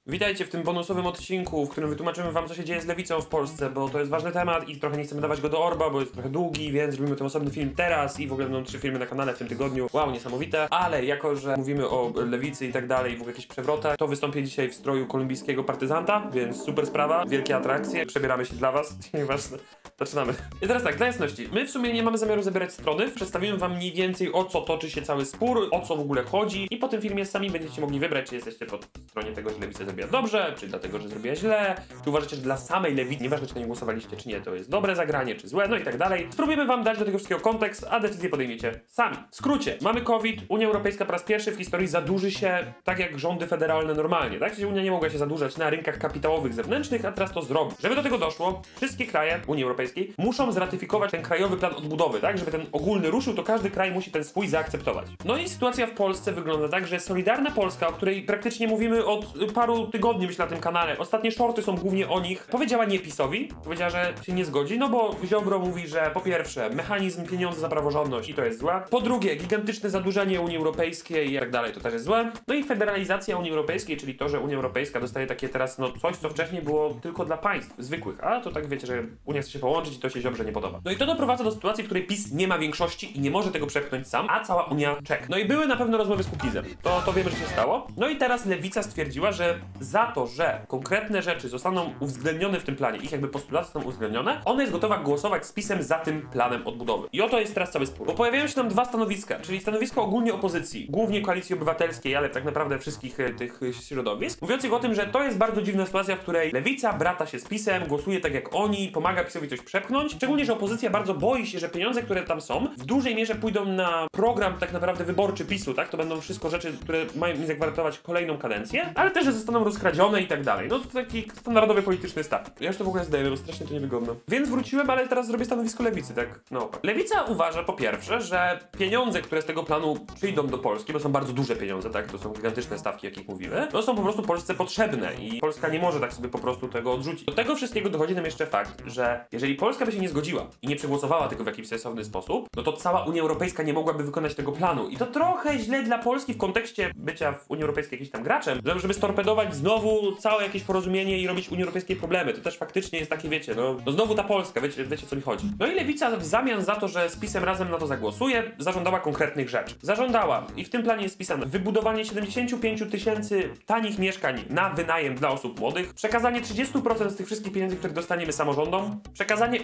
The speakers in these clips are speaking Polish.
Witajcie w tym bonusowym odcinku, w którym wytłumaczymy wam, co się dzieje z lewicą w Polsce, bo to jest ważny temat i trochę nie chcemy dawać go do orba, bo jest trochę długi, więc robimy ten osobny film teraz i w ogóle będą 3 filmy na kanale w tym tygodniu. Wow, niesamowite. Ale jako, że mówimy o lewicy i tak dalej, w ogóle jakichś przewrotach, to wystąpię dzisiaj w stroju kolumbijskiego partyzanta, więc super sprawa, wielkie atrakcje. Przebieramy się dla was, nieważne. Zaczynamy. I teraz tak, dla jasności, my w sumie nie mamy zamiaru zabierać strony, przedstawimy wam mniej więcej, o co toczy się cały spór, o co w ogóle chodzi i po tym filmie sami będziecie mogli wybrać, czy jesteście po stronie tego, że lewica zrobiła dobrze, czy dlatego, że zrobiła źle, czy uważacie, że dla samej lewicy, nieważne czy na nie głosowaliście, czy nie, to jest dobre zagranie, czy złe, no i tak dalej. Spróbujemy wam dać do tego wszystkiego kontekst, a decyzję podejmiecie sami. W skrócie, mamy COVID, Unia Europejska po raz pierwszy w historii zadłuży się tak jak rządy federalne normalnie, tak? Czyli Unia nie mogła się zadłużać na rynkach kapitałowych zewnętrznych, a teraz to zrobi. Żeby do tego doszło, wszystkie kraje Unii Europejskiej muszą zratyfikować ten krajowy plan odbudowy, tak? Żeby ten ogólny ruszył, to każdy kraj musi ten swój zaakceptować. No i sytuacja w Polsce wygląda tak, że Solidarna Polska, o której praktycznie mówimy od paru tygodni, myślę, na tym kanale, ostatnie shorty są głównie o nich, powiedziała nie PiS-owi, powiedziała, że się nie zgodzi, no bo Ziobro mówi, że po pierwsze, mechanizm pieniądze za praworządność i to jest złe, po drugie, gigantyczne zadłużenie Unii Europejskiej i tak dalej, to też jest złe, no i federalizacja Unii Europejskiej, czyli to, że Unia Europejska dostaje takie teraz, no coś, co wcześniej było tylko dla państw zwykłych, a to tak wiecie, że Unia chce się połączyć i to się Ziobrze nie podoba. No i to doprowadza do sytuacji, w której PiS nie ma większości i nie może tego przepchnąć sam, a cała Unia czeka. No i były na pewno rozmowy z Kukizem. To wiemy, że się stało. No i teraz lewica stwierdziła, że za to, że konkretne rzeczy zostaną uwzględnione w tym planie, ich jakby postulaty zostaną uwzględnione, ona jest gotowa głosować z PiS-em za tym planem odbudowy. I oto jest teraz cały spór. Bo pojawiają się tam dwa stanowiska, czyli stanowisko ogólnie opozycji, głównie Koalicji Obywatelskiej, ale tak naprawdę wszystkich tych środowisk, mówiących o tym, że to jest bardzo dziwna sytuacja, w której lewica brata się z PiS-em, głosuje tak jak oni, pomaga PiS-owi coś przepchnąć. Szczególnie, że opozycja bardzo boi się, że pieniądze, które tam są, w dużej mierze pójdą na program tak naprawdę wyborczy PiS-u, tak? To będą wszystko rzeczy, które mają mi zagwarantować kolejną kadencję, ale też, że zostaną rozkradzione i tak dalej. No to taki standardowy polityczny staw. Ja już to w ogóle zdejmę, bo strasznie to niewygodne. Więc wróciłem, ale teraz zrobię stanowisko lewicy, tak? No. Lewica uważa po pierwsze, że pieniądze, które z tego planu przyjdą do Polski, bo są bardzo duże pieniądze, tak? To są gigantyczne stawki, o jakich mówimy, no są po prostu Polsce potrzebne i Polska nie może tak sobie po prostu tego odrzucić. Do tego wszystkiego dochodzi nam jeszcze fakt, że jeżeli Polska by się nie zgodziła i nie przegłosowała tego w jakiś sensowny sposób, no to cała Unia Europejska nie mogłaby wykonać tego planu. I to trochę źle dla Polski w kontekście bycia w Unii Europejskiej jakimś tam graczem, żeby storpedować znowu całe jakieś porozumienie i robić Unii Europejskiej problemy. To też faktycznie jest takie, wiecie, no znowu ta Polska, wiecie co mi chodzi. No i lewica w zamian za to, że z PiS-em razem na to zagłosuje, zażądała konkretnych rzeczy. Zażądała, i w tym planie jest wpisane, wybudowanie 75 000 tanich mieszkań na wynajem dla osób młodych, przekazanie 30% z tych wszystkich pieniędzy, które dostaniemy samorządom, przekazanie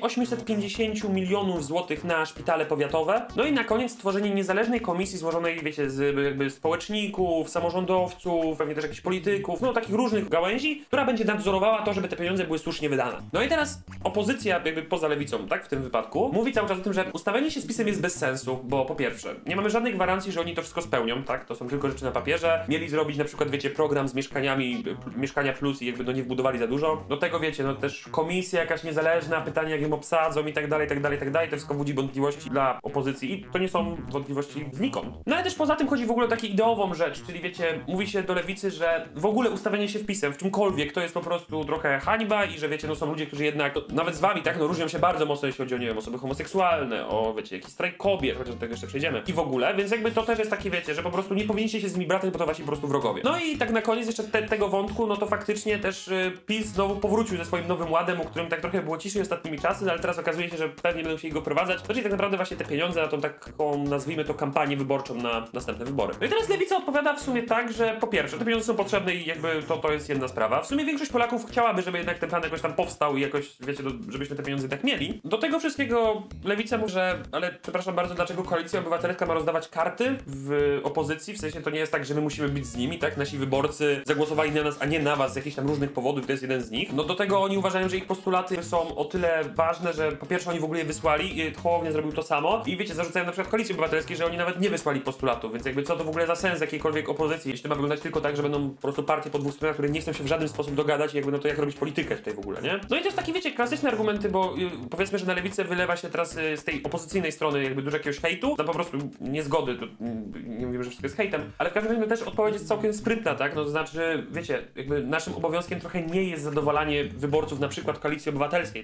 850 milionów złotych na szpitale powiatowe, no i na koniec stworzenie niezależnej komisji złożonej, wiecie, z jakby społeczników, samorządowców, pewnie też jakichś polityków, no takich różnych gałęzi, która będzie nadzorowała to, żeby te pieniądze były słusznie wydane. No i teraz opozycja, jakby poza lewicą, tak, w tym wypadku, mówi cały czas o tym, że ustawienie się z PiS-em jest bez sensu, bo po pierwsze, nie mamy żadnej gwarancji, że oni to wszystko spełnią, tak, to są tylko rzeczy na papierze, mieli zrobić na przykład, wiecie, program z mieszkaniami, Mieszkania Plus i jakby no nie wbudowali za dużo, do tego wiecie, no też komisja jakaś niezależna, pytanie jak ją obsadzą i tak dalej, to wszystko budzi wątpliwości dla opozycji i to nie są wątpliwości znikąd. No ale też poza tym chodzi w ogóle o taką ideową rzecz, czyli wiecie, mówi się do lewicy, że w ogóle ustawienie się wpisem w czymkolwiek to jest po prostu trochę hańba i że wiecie, no są ludzie, którzy jednak, nawet z wami, tak, no różnią się bardzo mocno, jeśli chodzi o, nie wiem, osoby homoseksualne, o, wiecie, jakiś strajk kobiet, chociaż do tego jeszcze przejdziemy i w ogóle, więc jakby to też jest takie, wiecie, że po prostu nie powinniście się z nimi bratem, bo to wasi po prostu wrogowie. No i tak na koniec jeszcze tego wątku, no to faktycznie też PiS znowu powrócił ze swoim nowym ładem, o którym tak trochę było ciszej ostatnimi czasy, ale teraz okazuje się, że pewnie będą się go wprowadzać. To czyli tak naprawdę właśnie te pieniądze na tą taką, nazwijmy to, kampanię wyborczą na następne wybory. No i teraz lewica odpowiada w sumie tak, że po pierwsze, te pieniądze są potrzebne i jakby to jest jedna sprawa. W sumie większość Polaków chciałaby, żeby jednak ten plan jakoś tam powstał i jakoś, wiecie, żebyśmy te pieniądze tak mieli. Do tego wszystkiego lewica mówi, że, ale przepraszam bardzo, dlaczego Koalicja Obywatelska ma rozdawać karty w opozycji? W sensie to nie jest tak, że my musimy być z nimi, tak? Nasi wyborcy zagłosowali na nas, a nie na was z jakichś tam różnych powodów, to jest jeden z nich. No do tego oni uważają, że ich postulaty są o tyle ważne, że po pierwsze oni w ogóle je wysłali i Hołownia zrobił to samo i wiecie, zarzucają na przykład Koalicji Obywatelskiej, że oni nawet nie wysłali postulatów, więc jakby co to w ogóle za sens jakiejkolwiek opozycji, jeśli to ma wyglądać tylko tak, że będą po prostu partie po dwóch stronach, które nie chcą się w żaden sposób dogadać i jakby no to jak robić politykę tutaj w ogóle, nie? No i też takie, wiecie, klasyczne argumenty, bo powiedzmy, że na lewicę wylewa się teraz z tej opozycyjnej strony jakby dużo jakiegoś hejtu, na po prostu niezgody, to nie mówimy, że wszystko jest hejtem, ale w każdym razie też odpowiedź jest całkiem sprytna, tak? No to znaczy, wiecie, jakby naszym obowiązkiem trochę nie jest zadowalanie wyborców na przykład Koalicji Obywatelskiej, tak? My mamy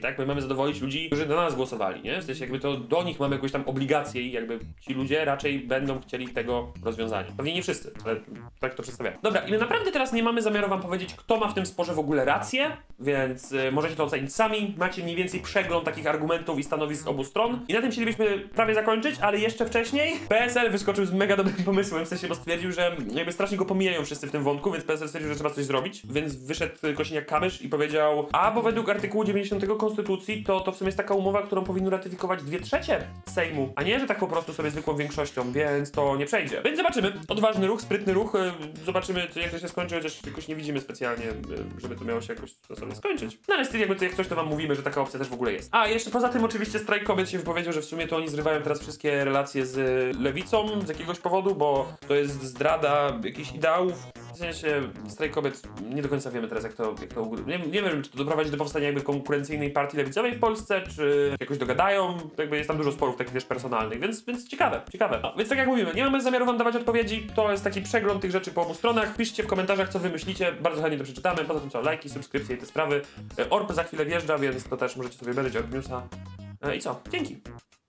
zadowolić ludzi, którzy na nas głosowali, nie? W sensie jakby to do nich mamy jakąś tam obligację i jakby ci ludzie raczej będą chcieli tego rozwiązania. Pewnie nie wszyscy, ale tak to przedstawiam. Dobra, i my naprawdę teraz nie mamy zamiaru wam powiedzieć, kto ma w tym sporze w ogóle rację, więc możecie to ocenić sami. Macie mniej więcej przegląd takich argumentów i stanowisk z obu stron. I na tym chcielibyśmy prawie zakończyć, ale jeszcze wcześniej PSL wyskoczył z mega dobrym pomysłem, w sensie, bo stwierdził, że jakby strasznie go pomijają wszyscy w tym wątku, więc PSL stwierdził, że trzeba coś zrobić, więc wyszedł Kosiniak-Kamysz i powiedział, a bo według artykułu 90 Konstytucji to w sumie jest taka umowa, którą powinno ratyfikować 2/3 Sejmu, a nie, że tak po prostu sobie zwykłą większością, więc to nie przejdzie. Więc zobaczymy. Odważny ruch, sprytny ruch, zobaczymy jak to się skończy, chociaż jakoś nie widzimy specjalnie, żeby to miało się jakoś sobie skończyć. No ale jakby to jak coś, to wam mówimy, że taka opcja też w ogóle jest. A jeszcze poza tym oczywiście strajk kobiet się wypowiedział, że w sumie to oni zrywają teraz wszystkie relacje z lewicą z jakiegoś powodu, bo to jest zdrada jakichś ideałów. W sensie strajk kobiet nie do końca wiemy teraz jak to nie wiem, czy to doprowadzi do powstania jakby konkurencyjnej partii lewicowej w Polsce, czy jakoś dogadają, jakby jest tam dużo sporów takich też personalnych, więc ciekawe. No, więc tak jak mówimy, nie mamy zamiaru wam dawać odpowiedzi, to jest taki przegląd tych rzeczy po obu stronach. Piszcie w komentarzach, co wy myślicie, bardzo chętnie to przeczytamy. Poza tym co, lajki, subskrypcje i te sprawy. Orb za chwilę wjeżdża, więc to też możecie sobie obejrzeć Orb Newsa. I co? Dzięki!